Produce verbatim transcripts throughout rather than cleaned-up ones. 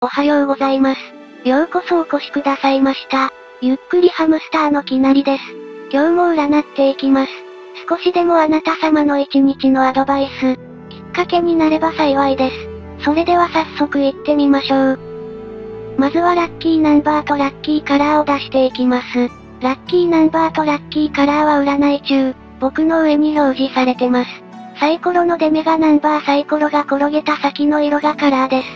おはようございます。ようこそお越しくださいました。ゆっくりハムスターのきなりです。今日も占っていきます。少しでもあなた様の一日のアドバイス、きっかけになれば幸いです。それでは早速行ってみましょう。まずはラッキーナンバーとラッキーカラーを出していきます。ラッキーナンバーとラッキーカラーは占い中、僕の上に表示されてます。サイコロの出目がナンバー、サイコロが転げた先の色がカラーです。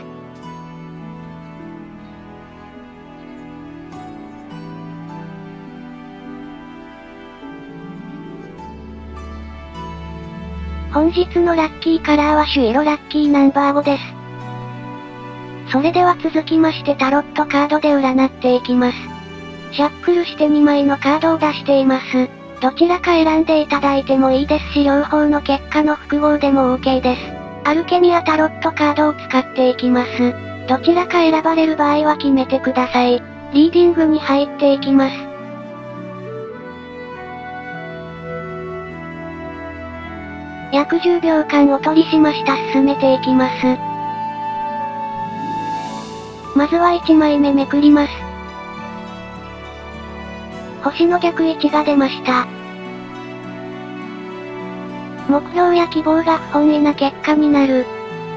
本日のラッキーカラーは朱色ラッキーナンバーごです。それでは続きましてタロットカードで占っていきます。シャッフルしてにまいのカードを出しています。どちらか選んでいただいてもいいですし両方の結果の複合でも OK です。アルケミアタロットカードを使っていきます。どちらか選ばれる場合は決めてください。リーディングに入っていきます。約じゅうびょうかんお取りしました。進めていきます。まずはいちまいめめくります。星の逆位置が出ました。目標や希望が不本意な結果になる。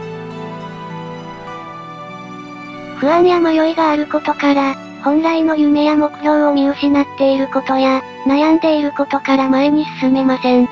不安や迷いがあることから、本来の夢や目標を見失っていることや、悩んでいることから前に進めません。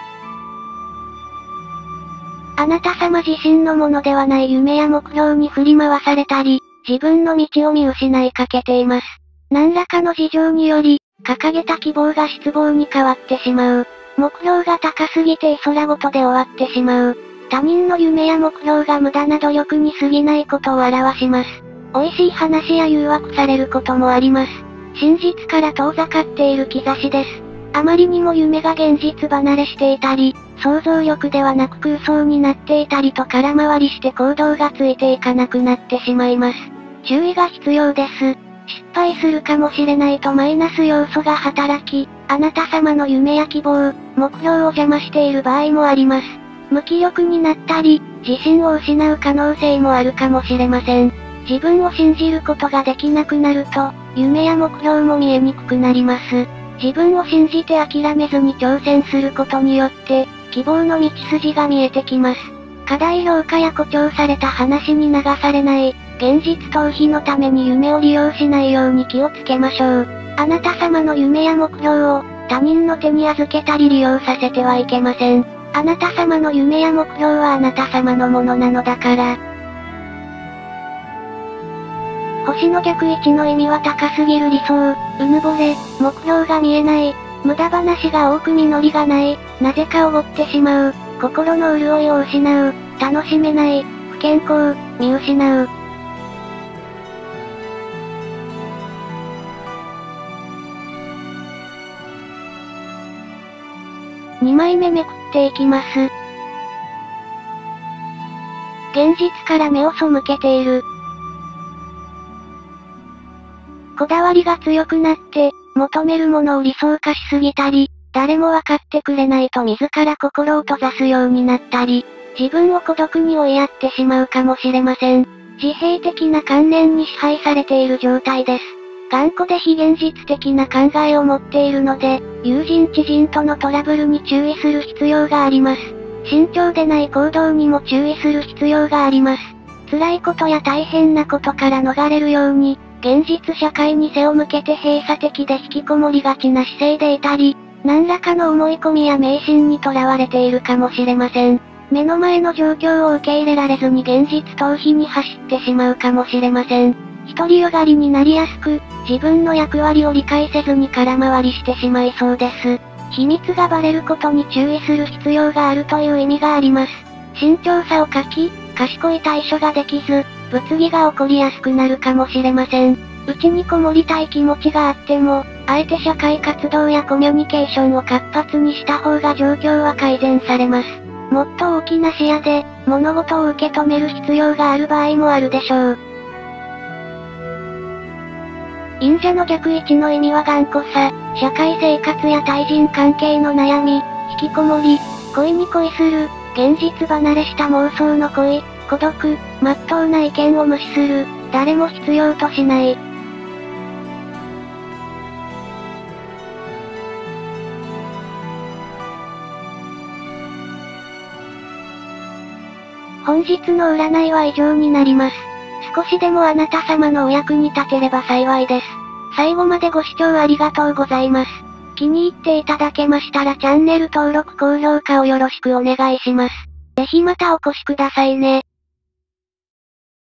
あなた様自身のものではない夢や目標に振り回されたり、自分の道を見失いかけています。何らかの事情により、掲げた希望が失望に変わってしまう。目標が高すぎて空ごとで終わってしまう。他人の夢や目標が無駄な努力に過ぎないことを表します。美味しい話や誘惑されることもあります。真実から遠ざかっている兆しです。あまりにも夢が現実離れしていたり、想像力ではなく空想になっていたりと空回りして行動がついていかなくなってしまいます。注意が必要です。失敗するかもしれないとマイナス要素が働き、あなた様の夢や希望、目標を邪魔している場合もあります。無気力になったり、自信を失う可能性もあるかもしれません。自分を信じることができなくなると、夢や目標も見えにくくなります。自分を信じて諦めずに挑戦することによって、希望の道筋が見えてきます。過大評価や誇張された話に流されない、現実逃避のために夢を利用しないように気をつけましょう。あなた様の夢や目標を、他人の手に預けたり利用させてはいけません。あなた様の夢や目標はあなた様のものなのだから。星の逆位置の意味は高すぎる理想、うぬぼれ、目標が見えない、無駄話が多く実りがない、なぜかおごってしまう、心の潤いを失う、楽しめない、不健康、見失う。にまいめめくっていきます。現実から目を背けている。こだわりが強くなって、求めるものを理想化しすぎたり、誰もわかってくれないと自ら心を閉ざすようになったり、自分を孤独に追いやってしまうかもしれません。自閉的な観念に支配されている状態です。頑固で非現実的な考えを持っているので、友人知人とのトラブルに注意する必要があります。慎重でない行動にも注意する必要があります。辛いことや大変なことから逃れるように、現実社会に背を向けて閉鎖的で引きこもりがちな姿勢でいたり、何らかの思い込みや迷信にとらわれているかもしれません。目の前の状況を受け入れられずに現実逃避に走ってしまうかもしれません。独りよがりになりやすく、自分の役割を理解せずに空回りしてしまいそうです。秘密がバレることに注意する必要があるという意味があります。慎重さを欠き、賢い対処ができず、物議が起こりやすくなるかもしれません。内にこもりたい気持ちがあっても、あえて社会活動やコミュニケーションを活発にした方が状況は改善されます。もっと大きな視野で、物事を受け止める必要がある場合もあるでしょう。忍者の逆位置の意味は頑固さ、社会生活や対人関係の悩み、引きこもり、恋に恋する、現実離れした妄想の恋、孤独、真っ当な意見を無視する、 誰も必要としない。本日の占いは以上になります。少しでもあなた様のお役に立てれば幸いです。最後までご視聴ありがとうございます。気に入っていただけましたらチャンネル登録高評価をよろしくお願いします。ぜひまたお越しくださいね。